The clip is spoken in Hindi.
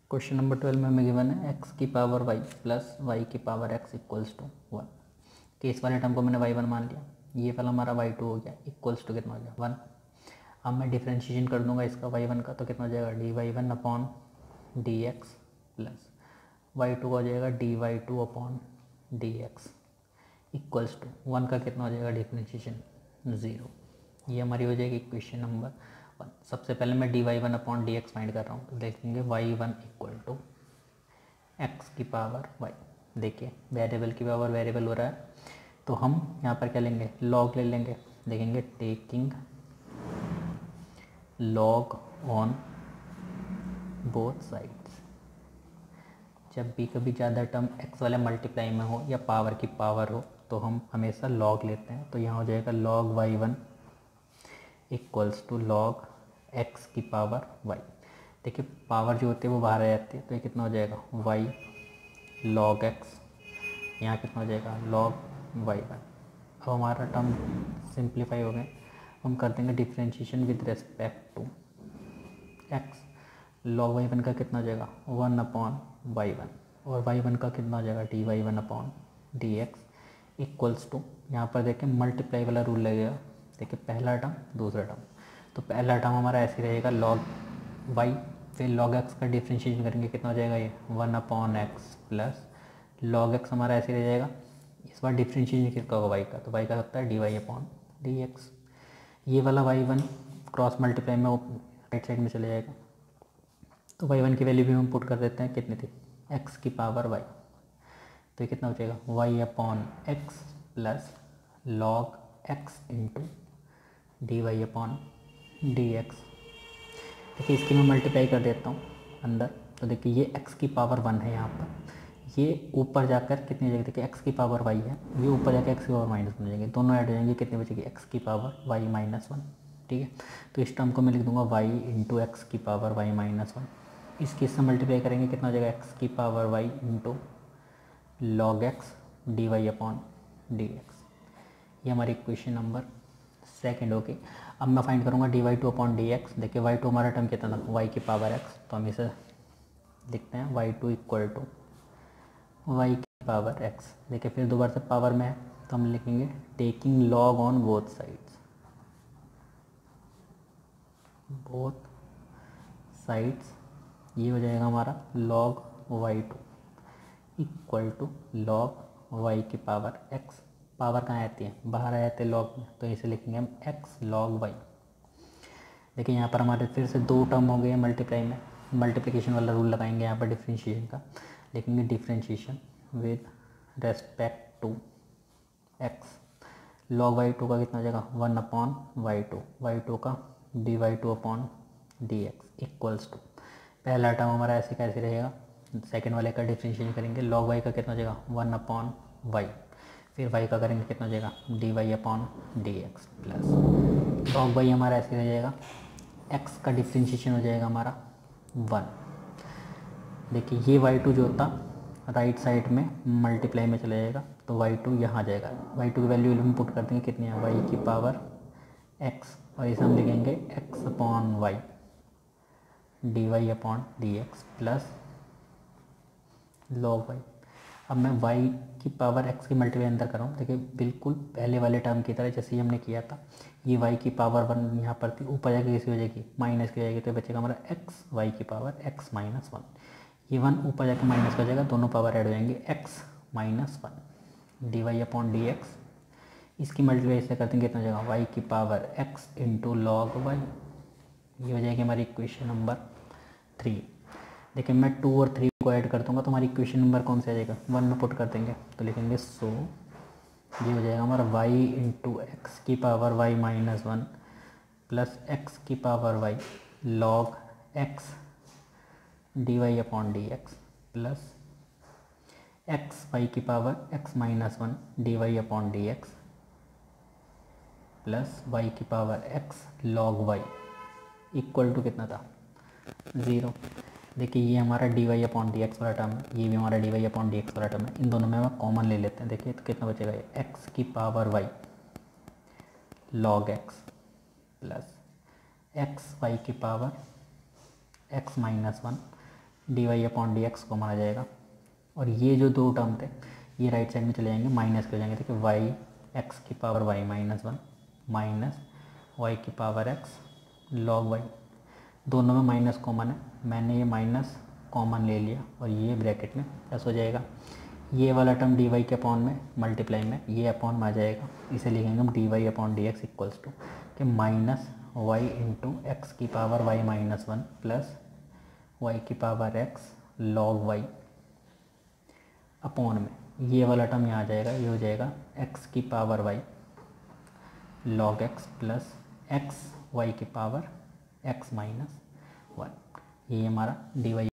क्वेश्चन नंबर 12 में हमें गिवन है एक्स की पावर वाई प्लस वाई की power x equals to 1। Case वाले टर्म को मैंने y1 मान लिया, ये वाला हमारा y2 हो गया, इक्वल्स टू कितना हो गया 1। अब मैं डिफ्रेंशिएशन कर दूंगा इसका y1 का, तो कितना हो जाएगा d y one upon d x plus y2 का हो जाएगा d y two upon d x equals to 1 का कितना हो जाएगा डिफ्रेंशिएशन 0। ये हमारी हो जाएगी इक्वेशन नंबर 1। सबसे पहले मैं d y one upon d x find कर रहा हूँ, तो देखेंगे y1 इक्वल टू एक्स की पावर y। देखिए वेरिएबल की पावर वेरिएबल हो रहा है, तो हम यहाँ पर क्या लेंगे लॉग ले लेंगे। देखेंगे taking log on both sides. जब भी कभी ज़्यादा टर्म x वाले मल्टीप्लाई में हो या पावर की पावर हो तो हम हमेशा लॉग लेते हैं। तो यहाँ हो जाएगा log y1 equals to log x की पावर y। देखिए पावर जो होती है वो बाहर आ जाती है, तो ये कितना हो जाएगा y लॉग x, यहाँ कितना हो जाएगा लॉग y1। अब हमारा टर्म सिंप्लीफाई हो गए, हम कर देंगे differentiation with respect to x। Log y1 का कितना हो जाएगा 1 अपॉन y1 और y1 का कितना हो जाएगा d y one upon d x equals to, यहाँ पर देखें मल्टीप्लाई वाला रूल लगेगा। देखिए पहला टर्म दूसरा टर्म, तो पहला टर्म हमारा ऐसे रहेगा लॉग y, फिर log x का डिफ्रेंशिएशन करेंगे कितना हो जाएगा ये 1 upon x plus log x हमारा ऐसे रह जाएगा। इस बार डिफ्रेंशिएशन किसका होगा y का, तो y का होता है d y upon d x. ये वाला y1 क्रॉस मल्टीप्लाई में राइट साइड में चले जाएगा, तो y1 की वैल्यू भी हम पुट कर देते हैं, कितनी थी x की पावर y। तो ये कितना हो जाएगा y upon x plus log x into d y upon d x. देखिए इसकी मैं मल्टीप्लाई कर देता हूँ अंदर, तो देखिए ये x की पावर 1 है, यहाँ पर ये ऊपर जाकर कितनी हो जाएगी, देखिए x की पावर y है, ये ऊपर जाकर x की पावर माइनस वन हो जाएंगे, दोनों ऐड हो जाएंगे, कितनी बचेगी x की पावर y माइनस वन। ठीक है, तो इस टर्म को मैं लिख दूंगा y इंटू एक्स की पावर y माइनस वन। इसके इससे मल्टीप्लाई करेंगे कितना हो जाएगा x की power y into log x d y upon d x. ये हमारी इक्वेशन नंबर सेकेंड हो गई। अब मैं फाइंड करूँगा d y two upon d x. देखिए वाई टू हमारा टर्म कितना था वाई की पावर एक्स, तो हम इसे लिखते हैं y two equal to y की पावर एक्स। देखिए फिर दोबारा से पावर में है, तो हम लिखेंगे taking log on both sides, both sides. ये हो जाएगा हमारा log y two equal to log y की पावर एक्स। पावर कहाँ आती है बाहर आ जाते हैं लॉग में, तो इसे लिखेंगे हम एक्स लॉग वाई। देखिए यहाँ पर हमारे फिर से दो टर्म हो गए मल्टीप्लाई में, मल्टीप्लिकेशन वाला रूल लगाएंगे यहाँ पर डिफ्रेंशिएशन का, लिखेंगे differentiation with respect to x. Log y two का कितना हो जाएगा 1 अपॉन वाई टू का d y two upon d x equals to, पहला टर्म हमारा ऐसे कैसे रहेगा, सेकेंड वाले का डिफ्रेंशिएशन करेंगे, लॉग वाई का कितना हो जाएगा 1 अपॉन वाई, फिर वाई का करेंगे कितना हो जाएगा d y upon d x plus log y हमारा ऐसे रह जाएगा, एक्स का डिफ्रेंशिएशन हो जाएगा हमारा 1। देखिए ये y2 जो होता राइट साइड में मल्टीप्लाई में चला जाएगा, तो y2 यहाँ आ जाएगा। y2 की वैल्यू हम पुट कर देंगे कितनी है y की पावर x, और इसे हम लिखेंगे x upon y d y upon d x plus log y. अब मैं y की पावर x की मल्टीप्लाई अंदर कर रहा हूँ। देखिए बिल्कुल पहले वाले टर्म की तरह जैसे ही हमने किया था, ये y की पावर 1 यहाँ पर थी, ऊपर जाके किसी हो जाएगी माइनस की जाएगी, तो बचेगा हमारा x y की पावर x माइनस 1। ये 1 ऊपर जाके माइनस हो जाएगा, दोनों पावर ऐड हो जाएंगे x minus 1 d y upon d x. इसकी मल्टीप्लाई से करते हैं कितना हो जाएगा y की power x into log y. ये हो जाएगी हमारी इक्वेशन नंबर 3। देखिए मैं 2 और 3 को ऐड कर दूंगा, तो हमारी इक्वेशन नंबर कौन सा आ जाएगा 1 में पुट कर देंगे, तो लिखेंगे सो ये हो जाएगा हमारा y इंटू एक्स की power y minus 1 plus x की power y log x d y upon d x plus x y की power x minus 1 d y upon d x plus y की power x log y equal to कितना था 0। देखिए ये हमारा d y upon d x वाला टर्म है, ये भी हमारा d y upon d x वाला टर्म है, इन दोनों में हम कॉमन ले लेते हैं। देखिए तो कितना बचेगा ये एक्स की power y log x plus x y की power x minus 1 d y upon d x common आ जाएगा। और ये जो दो टर्म थे ये राइट साइड में चले जाएंगे, माइनस के हो जाएंगे। देखिए वाई एक्स की power y minus one minus y की पावर एक्स लॉग वाई, दोनों में माइनस कॉमन है, मैंने ये माइनस कॉमन ले लिया और ये ब्रैकेट में प्लस हो जाएगा। ये वाला टर्म डी वाई के अपॉन में मल्टीप्लाई में ये अपॉन में आ जाएगा, इसे लिखेंगे हम d y upon d x equals to कि माइनस वाई इंटू एक्स की power y minus one plus y की power x log y upon में ये वाला टर्म यहाँ आ जाएगा, ये हो जाएगा एक्स की power y log x plus x y की पावर एक्स माइनस वन। ये हमारा डी वाई